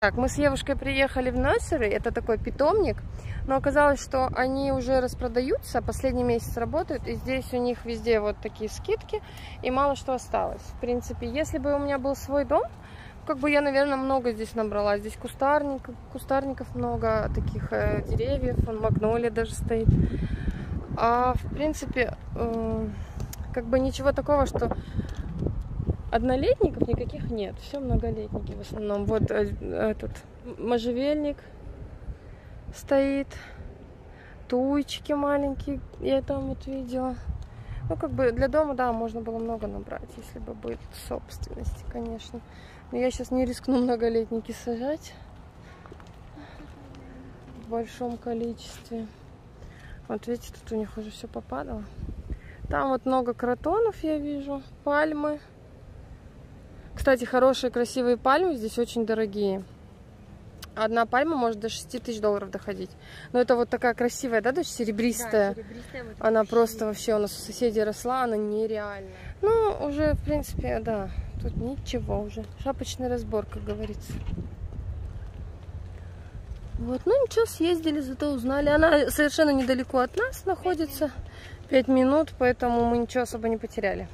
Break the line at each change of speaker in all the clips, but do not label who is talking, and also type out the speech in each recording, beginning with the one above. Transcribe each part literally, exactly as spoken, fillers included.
Так, мы с Евушкой приехали в nursery, это такой питомник, но оказалось, что они уже распродаются, последний месяц работают, и здесь у них везде вот такие скидки, и мало что осталось. В принципе, если бы у меня был свой дом, как бы я, наверное, много здесь набрала. Здесь кустарников, кустарников много, таких э, деревьев, вон магнолия даже стоит. А в принципе, э, как бы ничего такого, что... Однолетников никаких нет, все многолетники в основном. Вот этот можжевельник стоит, туечки маленькие, я там вот видела. Ну, как бы для дома, да, можно было много набрать, если бы быть в собственности, конечно. Но я сейчас не рискну многолетники сажать в большом количестве. Вот видите, тут у них уже все попадало. Там вот много кротонов я вижу, пальмы. Кстати, хорошие, красивые пальмы здесь очень дорогие. Одна пальма может до шести тысяч долларов доходить. Но это вот такая красивая, да, дочь, серебристая. Да, серебристая вот она просто вообще у нас у соседей росла, она нереальная. Ну, уже, в принципе, да, тут ничего уже. Шапочный разбор, как говорится. Вот, ну ничего, съездили, зато узнали. Она совершенно недалеко от нас находится. Пять минут, поэтому мы ничего особо не потеряли.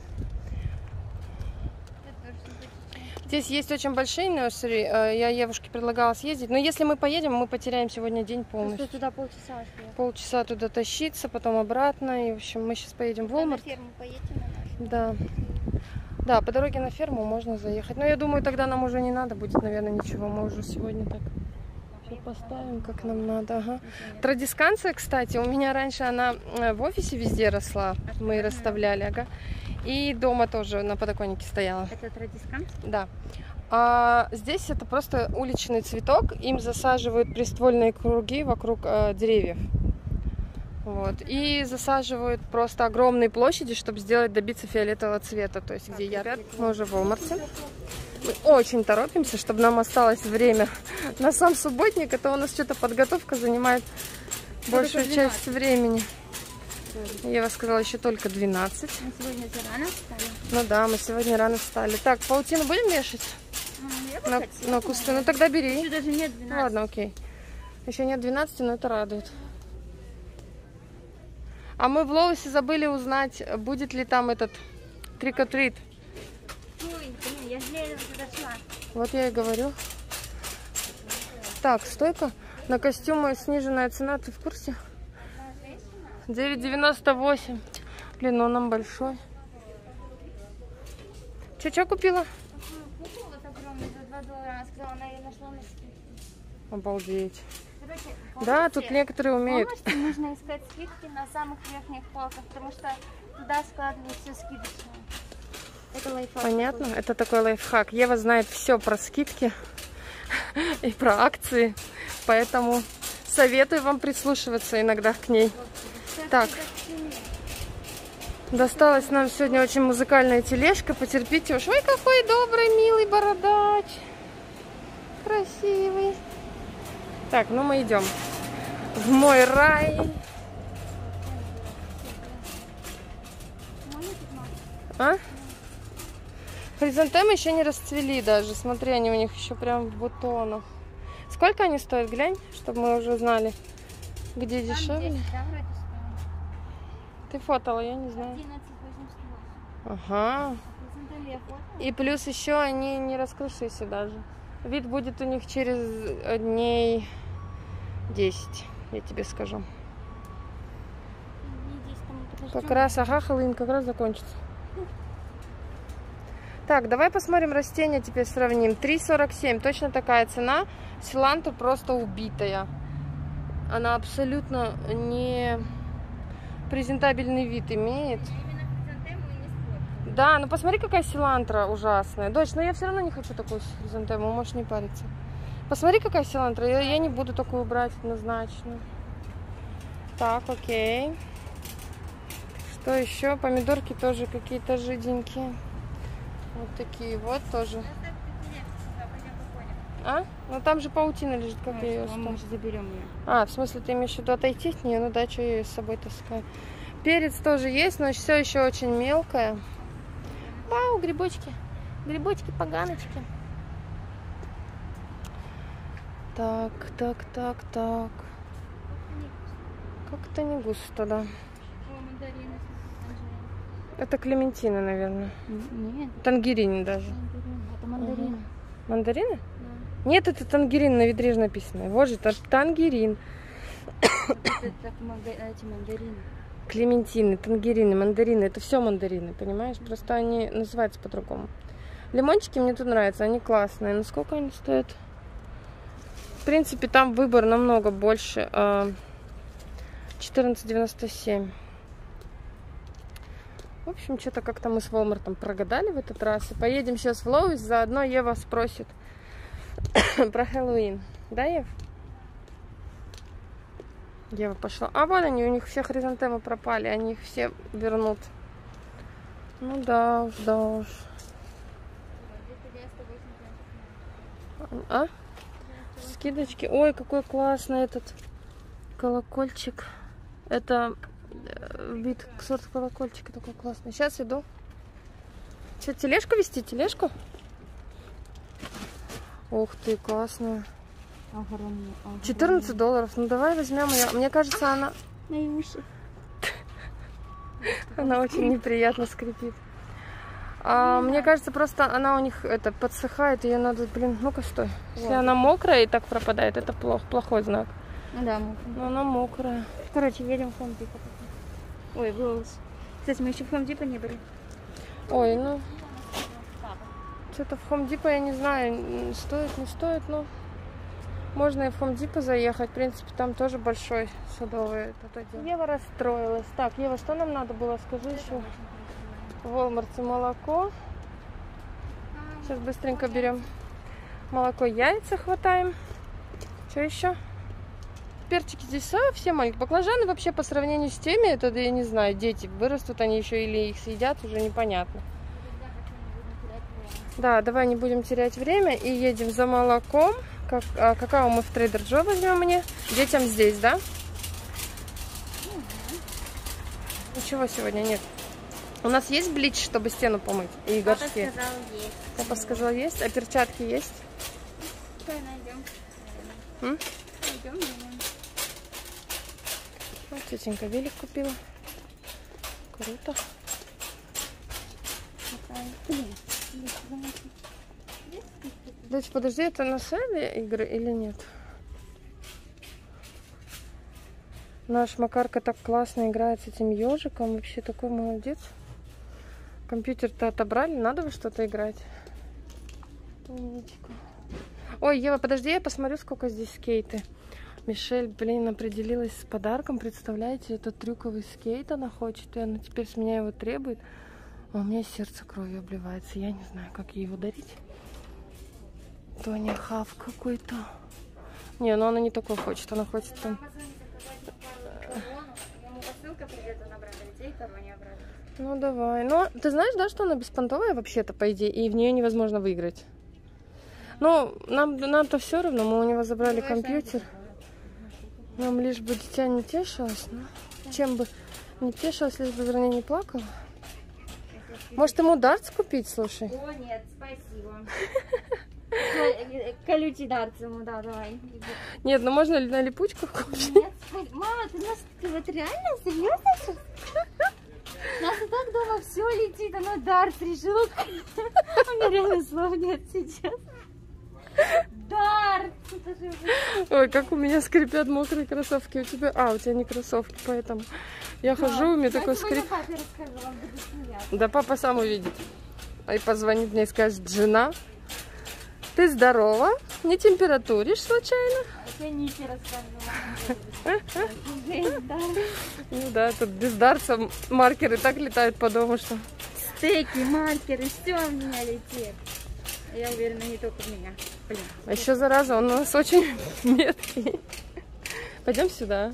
Здесь есть очень большие nursery. Я Евушке предлагала съездить. Но если мы поедем, мы потеряем сегодня день полностью.
Что туда полчаса шли.
Полчаса туда тащиться, потом обратно. И, в общем, мы сейчас поедем в Walmart.
На ферму поедем на нашу.
Да. Да, по дороге на ферму можно заехать. Но я думаю, тогда нам уже не надо будет, наверное, ничего. Мы уже сегодня так все поставим, как нам надо. Ага. Традисканция, кстати, у меня раньше она в офисе везде росла. Мы расставляли, ага. И дома тоже на подоконнике стояла.
Это традискант?
Да. А здесь это просто уличный цветок. Им засаживают приствольные круги вокруг э, деревьев. Вот. И засаживают просто огромные площади, чтобы сделать, добиться фиолетового цвета. То есть, где ярко. Мы уже в Walmart. Мы очень торопимся, чтобы нам осталось время на сам субботник. Это у нас что-то подготовка занимает большую часть времени. Ева сказала, еще только двенадцать.
Мы сегодня рано встали.
Ну да, мы сегодня рано встали. Так, паутину будем вешать?
Ну,
на,
хотела,
на кусты. Ну тогда бери.
Еще даже нет двенадцати.
Ну, ладно, окей. Еще нет двенадцати, но это радует. А мы в Лоусе забыли узнать, будет ли там этот трик-or-трит.
Ой, блин, я же туда шла.
Вот я и говорю. Так, стойка. На костюмы сниженная цена, ты в курсе? девять девяносто восемь. Блин, ну он нам большой. Че, что купила?
Купила вот огромный за два доллара. Она сказала, она ее нашла на скидке.
Обалдеть.
Короче,
Да, тут некоторые умеют.
Помните, нужно искать скидки на самых верхних полках, потому что туда складывают все скидочные. Это лайфхак.
Понятно, такой. Это такой лайфхак. Ева знает все про скидки и про акции, поэтому советую вам прислушиваться иногда к ней. Так, досталась нам сегодня очень музыкальная тележка, потерпите уж. Ой, какой добрый, милый бородач, красивый. Так, ну мы идем в мой рай. А? Хризантемы еще не расцвели даже. Смотри, они у них еще прям в бутонах. Сколько они стоят, глянь, чтобы мы уже знали, где там дешевле. десять, да, вроде стоит. Ты фотала, я не знаю.
одиннадцать восемьдесят восемь.
Ага. И плюс еще они не раскрывшиеся даже. Вид будет у них через дней десять, я тебе скажу. Как раз, ага, Хэллоуин как раз закончится. Так, давай посмотрим растения, теперь сравним. три сорок семь, точно такая цена. Силантра просто убитая. Она абсолютно не презентабельный вид имеет. Да, ну посмотри, какая силантра ужасная. Дочь, но я все равно не хочу такую хризантему, можешь не париться. Посмотри, какая силантра. Я, я не буду такую брать однозначно. Так, окей. Что еще? Помидорки тоже какие-то жиденькие. Вот такие вот тоже. А? Ну там же паутина лежит, как я ее оставлю.
Мы же заберем ее.
А, в смысле, ты имеешь в виду отойти от нее? Ну да, что я ее с собой таскаю. Перец тоже есть, но все еще очень мелкое. Вау, грибочки. Грибочки, поганочки. Так, так, так, так. Как-то не густо, да.
О, мандарины.
Это клементины, наверное.
Нет,
Тангерин даже.
это мандарины.
Ага. Мандарины?
Да.
Нет, это тангерин, на ведре же написано. Вот же, это тангерин.
Это так мага- эти мандарины.
Клементины, тангерины, мандарины. Это все мандарины, понимаешь? Просто они называются по-другому. Лимончики мне тут нравятся, они классные. Но сколько они стоят? В принципе, там выбор намного больше. четырнадцать девяносто семь. В общем, что-то как-то мы с Walmart прогадали в этот раз. И поедем сейчас в Лоуис, заодно Ева спросит про Хэллоуин. Да, Ев? Ева пошла. А вон они, у них все хризантемы пропали, они их все вернут. Ну да уж, да уж. А? Скидочки. Ой, какой классный этот колокольчик. Это вид, сорт колокольчика такой классный. Сейчас иду. Что, тележку вести? Тележку? Ух ты, классная.
Огромные, огромные.
четырнадцать долларов. Ну давай возьмем ее. Мне кажется, она...
Мои уши.
Она очень неприятно скрипит. А, мне кажется, просто она у них это подсыхает, ее надо, блин, ну-ка стой. Если она мокрая и так пропадает, это плохо, плохой знак.
Ну да, мы.
Но она мокрая.
Короче, едем в Home Depot. Ой, в Lowe's. Кстати, мы еще в Home Depot не были.
Ой, ну... Что-то в Home Depot, я не знаю, стоит, не стоит, но... Можно и в Home Depot заехать. В принципе, там тоже большой садовый этот отдел. Ева расстроилась. Так, Ева, что нам надо было? Скажи еще. В Walmart молоко. Сейчас быстренько берем молоко, яйца хватаем. Что еще? Перчики здесь совсем маленькие. Баклажаны вообще по сравнению с теми, это, я не знаю, дети вырастут они еще или их съедят, уже непонятно. Да, давай не будем терять время и едем за молоком. Как, а, какао мы в Трейдер Джо возьмем мне. Детям здесь, да? Ничего сегодня нет. У нас есть блич, чтобы стену помыть? И
Папа
горшки?
сказал, есть.
Папа сказал, есть. А перчатки есть?
Давай найдем.
М?
Найдем, найдем.
Вот тетенька велик купила. Круто.
Блин.
Дочь, подожди, это на Сэве игры или нет? Наш Макарка так классно играет с этим ежиком. Вообще такой молодец. Компьютер-то отобрали, надо во что-то играть. Умничка. Ой, Ева, подожди, я посмотрю, сколько здесь скейты. Мишель, блин, определилась с подарком. Представляете, этот трюковый скейт она хочет, и она теперь с меня его требует. А у меня сердце кровью обливается. Я не знаю, как ей его дарить. Тони Хав какой-то. Не, ну она не такой хочет. Она хочет там... Ну давай. Но ты знаешь, да, что она беспонтовая вообще-то, по идее, и в нее невозможно выиграть. Ну, нам, нам-то все равно, мы у него забрали компьютер. Нам лишь бы дитя не тешилось, но чем бы не тешилось, лишь бы, вернее, не плакала. Может, ему дартс купить, слушай?
О, нет, спасибо. Колючий дартс ему, да, давай.
Нет, ну можно ли на липучках купить?
Нет, мама, ты нас, ты вот реально серьезно сейчас? У нас и так дома все летит, она дартс решила. У меня реально слов нет сейчас. Дартс!
Ой, как у меня скрипят мокрые кроссовки. У тебя... А, у тебя не кроссовки, поэтому я хожу, у меня такой скрип. Да папа сам увидит. И позвонит мне и скажет: жена, ты здорова? Не температуришь случайно?
Я Нике рассказывала.
Ну да, тут без дартса маркеры так летают по дому, что...
Стейки, маркеры, все у меня летит. Я уверена, не только у меня. Блин.
А еще, зараза, он у нас очень меткий. Пойдем сюда.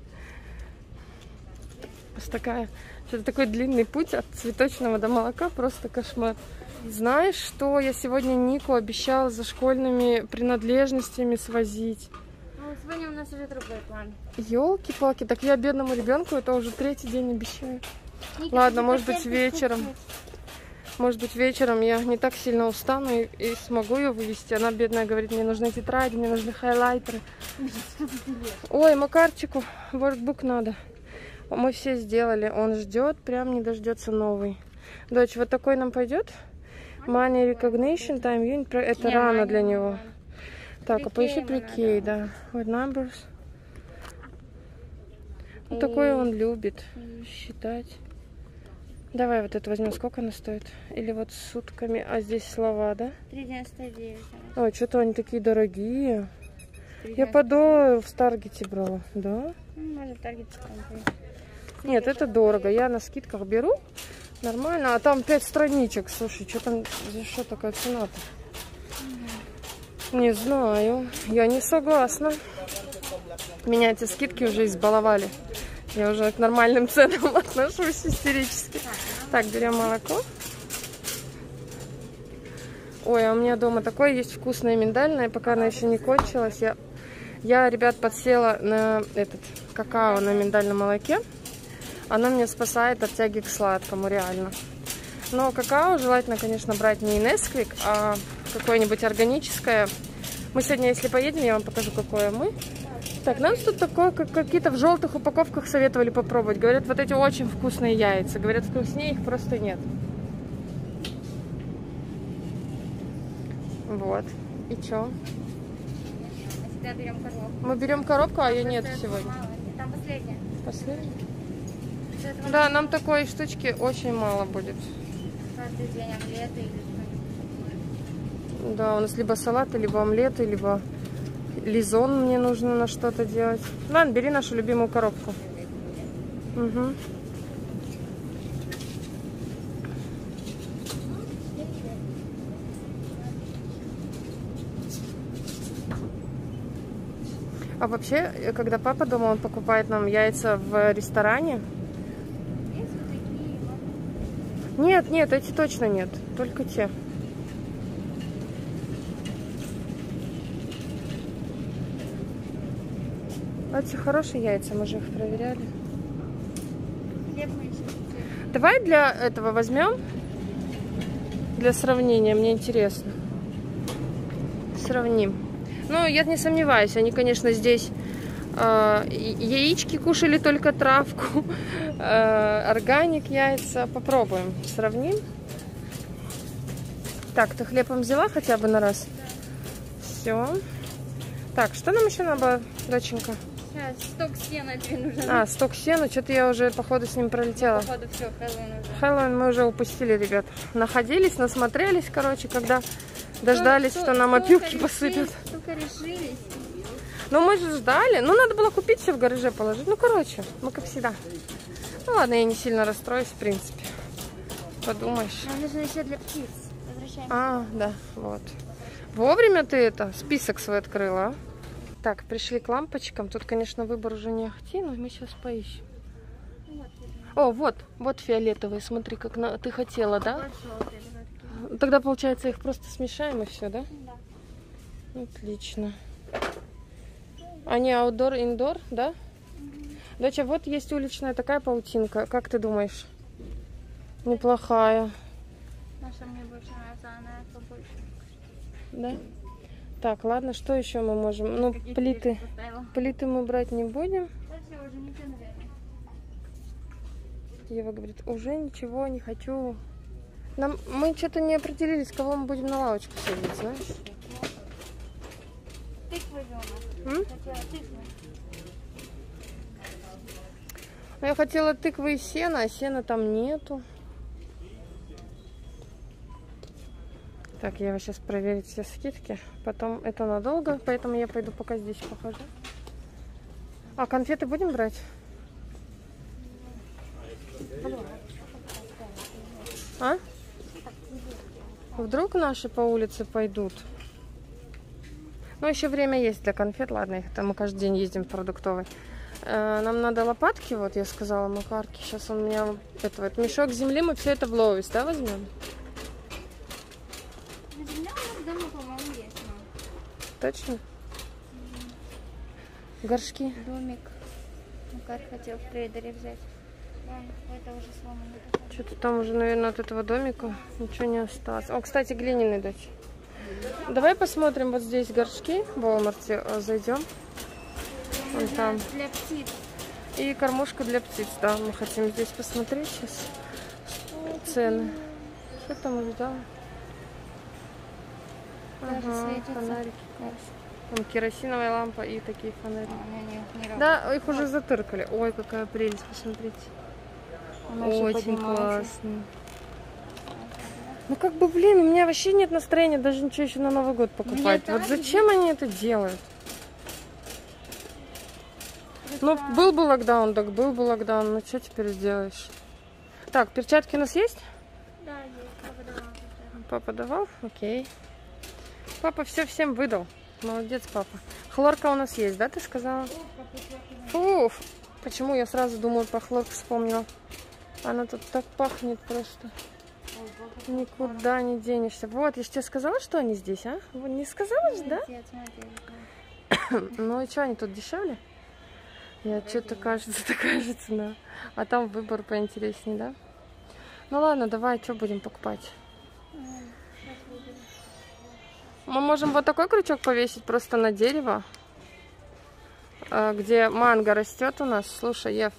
Просто такая... Это такой длинный путь от цветочного до молока, просто кошмар. Знаешь, что я сегодня Нику обещала за школьными принадлежностями свозить?
Ну, сегодня у нас уже другой план.
Ёлки-палки, так я бедному ребенку это уже третий день обещаю.
Ника,
ладно, может быть вечером.
купить.
Может быть, вечером я не так сильно устану и, и смогу ее вывести. Она, бедная, говорит, мне нужны тетради, мне нужны хайлайтеры. Ой, Макарчику воркбук надо. Мы все сделали. Он ждет, прям не дождется новый. Дочь, вот такой нам пойдет? Money recognition, time unit. Это не, рано для него. Так, а поищи прикей, да. Вот numbers. Вот такой он любит считать. Давай вот это возьмем. Сколько она стоит? Или вот с сутками. А здесь слова, да?
три девяносто девять.
Ой, что-то они такие дорогие. Я подо в Таргете брала, да?
Может, в Таргете.
Нет, это дорого. Я на скидках беру. Нормально. А там пять страничек. Слушай, что там, за что такая цена-то? Угу. Не знаю. Я не согласна. Меня эти скидки уже избаловали. Я уже к нормальным ценам отношусь истерически. Так, берем молоко. Ой, а у меня дома такое есть вкусное миндальное. Пока она еще не кончилась. Я, я ребят, подсела на этот какао на миндальном молоке. Оно меня спасает от тяги к сладкому, реально. Но какао желательно, конечно, брать не Nesquik, а какое-нибудь органическое. Мы сегодня, если поедем, я вам покажу, какое мы. Так, нам тут такое, как какие-то в желтых упаковках советовали попробовать. Говорят, вот эти очень вкусные яйца. Говорят, вкуснее их просто нет. Вот. И чё?
Всегда берем коробку.
Мы берем коробку, а ее нет сегодня.
Мало. Там последняя.
Последняя? Да, нам такой штучки очень мало будет.
Каждый день омлеты или что-нибудь.
Да, у нас либо салаты, либо омлеты, либо лизон мне нужно на что-то делать. Ладно, бери нашу любимую коробку. Угу. А вообще, когда папа дома, он покупает нам яйца в ресторане.
Есть вот такие?
Нет, нет, эти точно нет. Только те. Эти хорошие яйца, мы же их проверяли.
Хлеб мы еще хотели.
Давай для этого возьмем. Для сравнения, мне интересно. Сравним. Ну, я не сомневаюсь, они, конечно, здесь э, яички кушали только травку, э, органик, яйца. Попробуем, сравним. Так, ты хлебом взяла хотя бы на раз? Да. Все. Так, что нам еще надо, доченька?
Сейчас, сток сена тебе нужен.
А, сток сена, что-то я уже, походу, с ним пролетела.
Ну, походу, все, Хэллоуин уже.
Хэллоуин мы уже упустили, ребят. Находились, насмотрелись, короче, когда дождались, что, что нам опилки посыпят.
Только решились.
Ну, мы же ждали. Ну, надо было купить все в гараже положить. Ну, короче, мы как всегда. Ну, ладно, я не сильно расстроюсь, в принципе. Подумаешь.
Нам нужно еще для птиц. Возвращаемся.
А, да, вот. Вовремя ты это, список свой открыла, а? Так, пришли к лампочкам. Тут, конечно, выбор уже не ахти, но мы сейчас поищем.
Вот.
О, вот, вот фиолетовые. Смотри, как на... ты хотела, да?
Вот.
Тогда, получается, их просто смешаем и все, да?
Да.
Отлично. Они outdoor, indoor, да?
Угу.
Доча, вот есть уличная такая паутинка. Как ты думаешь? Неплохая.
Наша мне больше нравится, она побольше.
Да? Так, ладно, что еще мы можем? Ну,
Какие
плиты.
поставила?
Плиты мы брать не будем.
Да все, уже ничего, наверное.
Ева говорит, уже ничего не хочу. Нам, мы что-то не определились, кого мы будем на лавочку садить, знаешь?
Тыквы, Дома.
М?
Хотела тыквы.
Ну, я хотела тыквы и сена, а сена там нету. Так, я сейчас проверить все скидки. Потом это надолго, поэтому я пойду пока здесь похожу. А конфеты будем брать? А? Вдруг наши по улице пойдут? Ну, еще время есть для конфет. Ладно, их там мы каждый день ездим в продуктовый. Э, нам надо лопатки, вот я сказала Макарке. Сейчас он у меня это вот мешок земли, мы все это в Лоуис, да, возьмем?
Земля у нас дома, по-моему, есть. Но...
Точно? Горшки.
Домик. Макар хотел в трейдере взять. Это уже сломано.
Что-то там уже, наверное, от этого домика ничего не осталось. О, кстати, глиняный, дочь. Давай посмотрим вот здесь горшки в Walmart. Зайдем. Вон там.
Для птиц.
И кормушка для птиц, да. Мы хотим здесь посмотреть сейчас цены. Что там уже, да? Ага, фонарики. Там керосиновая лампа и такие фонарики.
А, не, не
да, их уже затыркали. Ой, какая прелесть, посмотрите. Очень классно. Ну как бы, блин, у меня вообще нет настроения даже ничего еще на Новый год покупать. Вот зачем они это делают? Ну, был бы локдаун, так был бы локдаун. Ну, что теперь сделаешь? Так, перчатки у нас есть?
Да, есть. Папа давал.
Папа давал? Окей. Папа все всем выдал. Молодец, папа. Хлорка у нас есть, да, ты сказала? Фу, почему я сразу думаю про хлорку вспомнила? Она тут так пахнет просто. Никуда не денешься. Вот, я же тебе сказала, что они здесь, а? Не сказала же, да? Ну и что, они тут дешевле? Я что-то кажется, такая же цена. А там выбор поинтереснее, да? Ну ладно, давай, что будем покупать? Мы можем вот такой крючок повесить просто на дерево, где манго растет у нас. Слушай, Ев.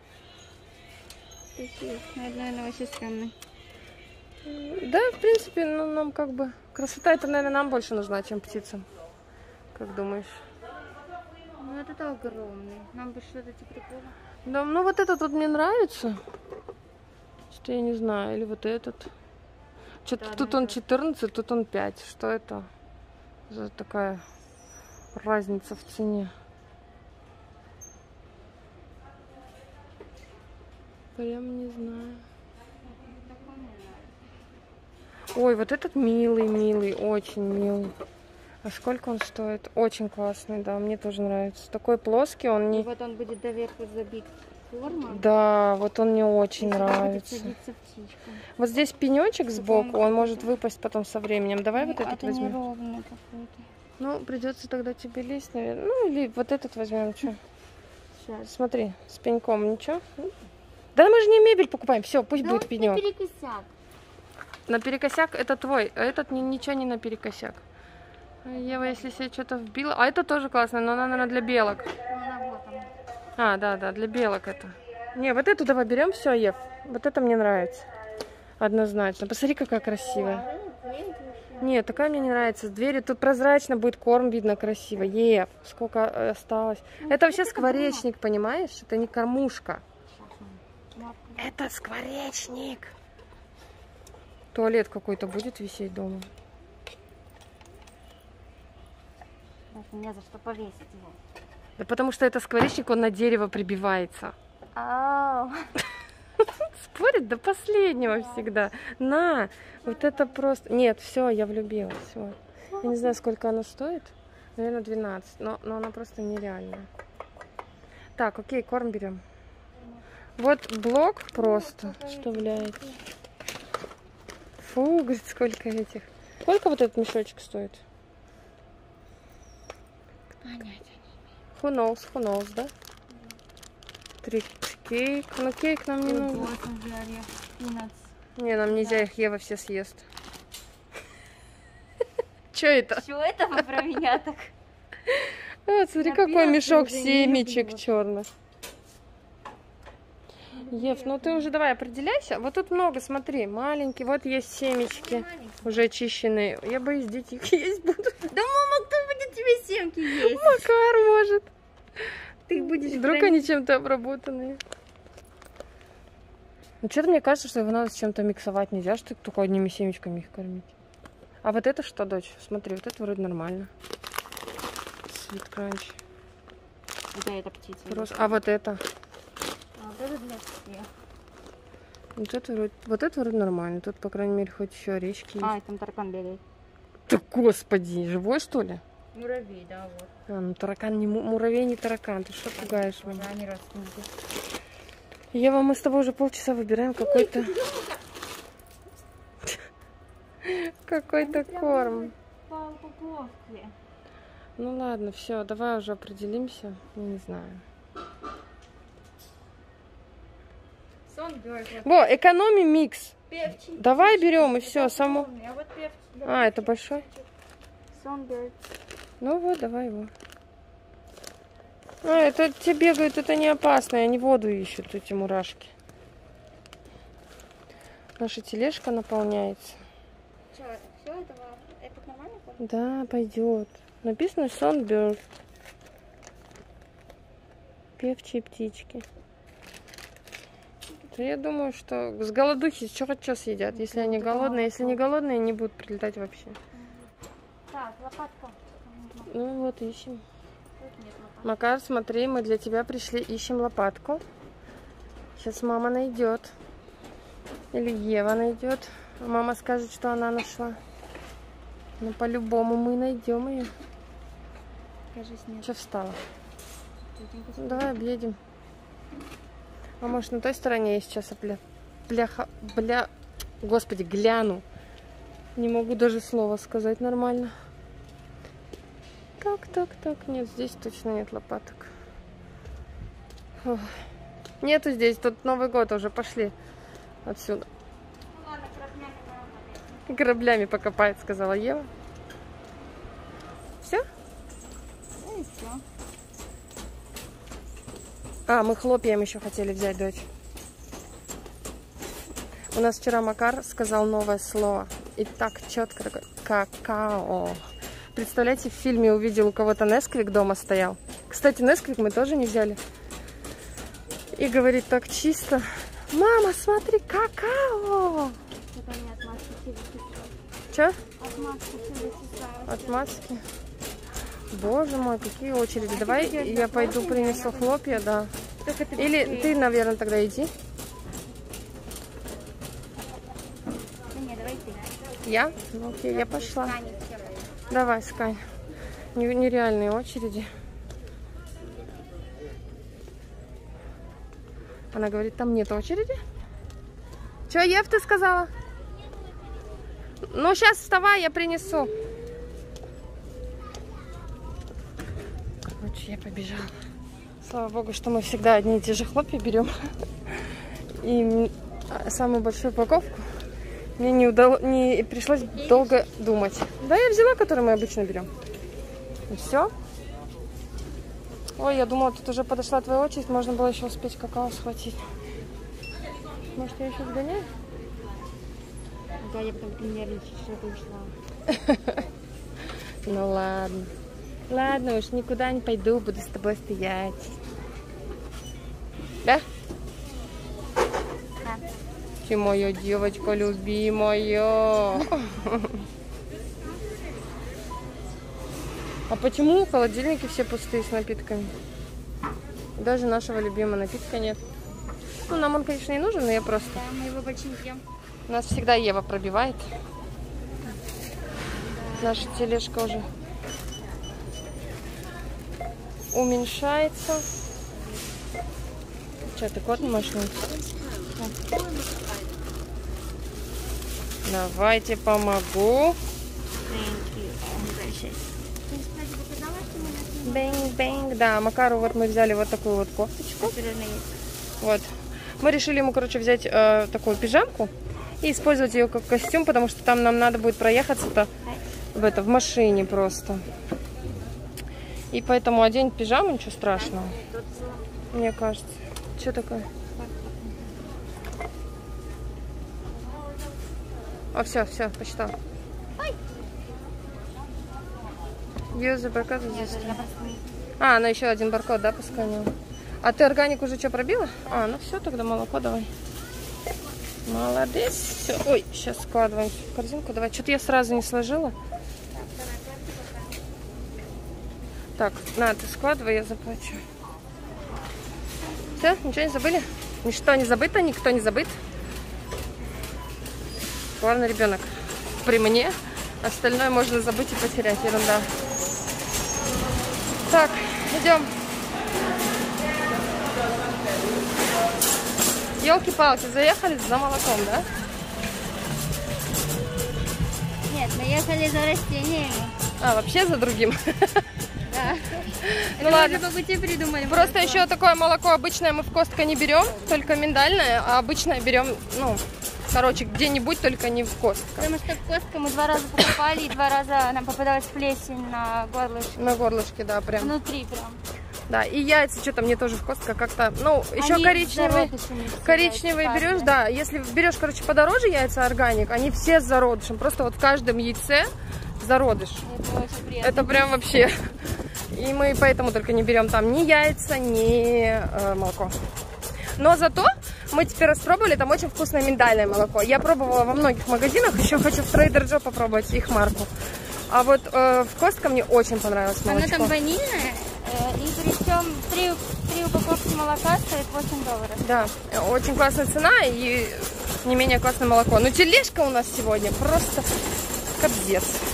Наверное, вообще странный.
Да, в принципе, ну, нам как бы... Красота это, наверное, нам больше нужна, чем птицам. Как думаешь?
Ну, этот огромный. Нам бы что-то типа такого.
Да, ну вот этот вот мне нравится. Что я не знаю. Или вот этот. Что-то да, тут он четырнадцать, тут он пять. Что это за такая разница в цене? Прям не знаю. Ой, вот этот милый, милый, очень милый. А сколько он стоит? Очень классный, да, мне тоже нравится. Такой плоский, он не...
И вот он будет доверху забит формой.
Да, вот он мне очень и нравится. Вот здесь пенечек сбоку, он может выпасть потом со временем. Давай ну, вот этот возьмем. Ну, придется тогда тебе лезть, наверное. Ну, или вот этот возьмем, что? Сейчас. Смотри, с пеньком, ничего? Да мы же не мебель покупаем, все, пусть да будет пенек.
Наперекосяк.
Наперекосяк это твой, а этот ничего не наперекосяк. Ева, если себе что-то вбила... А это тоже классно, но она, наверное, для белок. А, да, да, для белок это. Не, вот эту давай берем, все, Ев. Вот это мне нравится. Однозначно. Посмотри, какая красивая. Нет, такая мне не нравится. С дверью тут прозрачно будет, корм видно красиво. Ев, сколько осталось. Это вообще скворечник, понимаешь? Это не кормушка. Это скворечник. Туалет какой-то будет висеть дома.
Не за что повесить его.
Да потому что это скворечник, он на дерево прибивается. Спорит до последнего всегда. На, вот это просто... Нет, все, я влюбилась. Вот. Я не знаю, сколько оно стоит. Наверное, двенадцать. Но, но она просто нереальная. Так, окей, корм берем. Вот блок просто вставляется. Фу, говорит, сколько этих. Сколько вот этот мешочек стоит?
Понятия не имею.
Who knows, who knows, да? Три кейк. Но кейк нам не нужен. Не, нам нельзя их, Ева все съест. Че это?
Что это вы про меня так?
Вот, смотри, какой мешок семечек черных. Ев, ну ты уже давай определяйся. Вот тут много, смотри, маленькие. Вот есть семечки, уже очищенные. Я боюсь, дети их есть будут.
Да, мама, кто будет тебе семки есть?
Макар может.
Ты будешь
Вдруг хранить... они чем-то обработанные. Ну что-то мне кажется, что его надо с чем-то миксовать. Нельзя, что только одними семечками их кормить. А вот это что, дочь? Смотри, вот это вроде нормально. Свит кранч.
Да, это птица.
Просто... А вот это?
Вот это для всех.
Вот это, вроде... вот это вроде нормально. Тут, по крайней мере, хоть еще орешки есть.
А, и там таракан бегает.
Да господи, живой что ли?
Муравей, да, вот.
А, ну таракан не му... муравей, не таракан. Ты что пугаешь меня?
Они родственники.
Ева, мы с тобой уже полчаса выбираем какой-то... Какой-то корм.
По упаковке.
Ну ладно, все, давай уже определимся. Я не знаю. Во, экономи микс.
Певчий.
Давай берем и все, само.
А, вот певчий.
А, это большой?
Songbird.
Ну вот, давай его. А, это те бегают, это не опасно, они воду ищут, эти мурашки. Наша тележка наполняется.
Что, все этого? Это нормально?
Да, пойдет. Написано Songbird. Певчие птички. Я думаю, что с голодухи что хоть что съедят, если они голодные. Если не голодные, не будут прилетать вообще.
Так, лопатка.
Ну вот, ищем.
Тут нет лопатки.
Макар, смотри, мы для тебя пришли, ищем лопатку. Сейчас мама найдет. Или Ева найдет. А мама скажет, что она нашла. Ну, по-любому мы найдем ее.
Кажись, нет.
Че встала? Ну, давай объедем. А может, на той стороне я сейчас опля... Бляха... Бля... Господи, гляну. Не могу даже слова сказать нормально. Так, так, так. Нет, здесь точно нет лопаток. Ох. Нету здесь. Тут Новый год уже. Пошли отсюда.
Ну ладно, кораблями поработаем.
Кораблями покопает, сказала Ева. Все?
Ну и все.
А, мы хлопьям еще хотели взять, дочь. У нас вчера Макар сказал новое слово. И так четко такое. Какао. Представляете, в фильме увидел, у кого-то Несквик дома стоял. Кстати, Несквик мы тоже не взяли. И говорит так чисто. Мама, смотри, какао.
Это не от маски сильно сестра.
Че?
От маски сильно сестра.
От маски. Боже мой, какие очереди. Давай я пойду принесу хлопья, да. Или ты, наверное, тогда иди.
Да нет, давай ты.
Я? Ну, окей, я пошла.
Скани все.
Давай, Скань. Нереальные очереди. Она говорит, там нет очереди. Че, Ев, ты сказала? Ну, сейчас вставай, я принесу. Короче, я побежала. Слава богу, что мы всегда одни и те же хлопья берем. И самую большую упаковку мне не, удалось, не пришлось долго думать. Да, я взяла, которую мы обычно берем. И все. Ой, я думала, тут уже подошла твоя очередь. Можно было еще успеть какао схватить. Может, я еще сгоняю?
Да, я потом нервничаю, что ты ушла.
Ну ладно. Ладно уж, никуда не пойду, буду с тобой стоять. Да?
Да.
Ты моя девочка любимая. А почему в холодильнике все пустые с напитками? Даже нашего любимого напитка нет. Ну, нам он, конечно, не нужен, но я просто...
Да, мы его больше не пьем.
У нас всегда Ева пробивает. Наша тележка уже уменьшается. Что, ты кот не можешь найти? Давайте помогу. Бэнг-бэнг. Да, Макару вот мы взяли вот такую вот кофточку. Вот. Мы решили ему, короче, взять э, такую пижамку и использовать ее как костюм, потому что там нам надо будет проехаться-то в, это, в машине просто. И поэтому одень пижаму, ничего страшного. Мне кажется. Что такое? О, все, все, почитал. Юзер баркод здесь. А, она еще один баркод, да, посканила. А ты органик уже что, пробила? А, ну все, тогда молоко давай. Молодец. Все. Ой, сейчас складываем в корзинку. Давай. Что-то я сразу не сложила. Так, на, ты складывай, я заплачу. Все, ничего не забыли? Ничто не забыто, никто не забыт. Главное, ребенок при мне. Остальное можно забыть и потерять. Ерунда. Так, идем. Елки-палки, заехали за молоком, да?
Нет, мы ехали за растениями.
А, вообще за другим?
Да.
Ну Ну ладно.
По пути придумали.
Просто еще такое молоко обычное мы в Костко не берем, только миндальное, а обычное берем, ну, короче, где-нибудь, только не в Костко.
Потому что в Костко мы два раза покупали, и два раза нам попадалась плесень на горлышке.
На горлышке, да, прям.
Внутри прям.
Да, и яйца что-то мне тоже в Костко как-то, ну, еще
Они
коричневые,
с
коричневые
яйца,
берешь,
да.
да, если берешь, короче, подороже яйца органик, они все с зародышем, просто вот в каждом яйце зародыш.
Это очень приятно.
Это прям вообще, и мы поэтому только не берем там ни яйца, ни э, молоко. Но зато мы теперь распробовали, там очень вкусное миндальное молоко. Я пробовала во многих магазинах, еще хочу в Trader Joe попробовать их марку. А вот э, в Костко мне очень понравилось молочко.
Оно там ванильное, э, и причем три, три упаковки молока стоит восемь долларов.
Да, очень классная цена и не менее классное молоко. Но тележка у нас сегодня просто капец.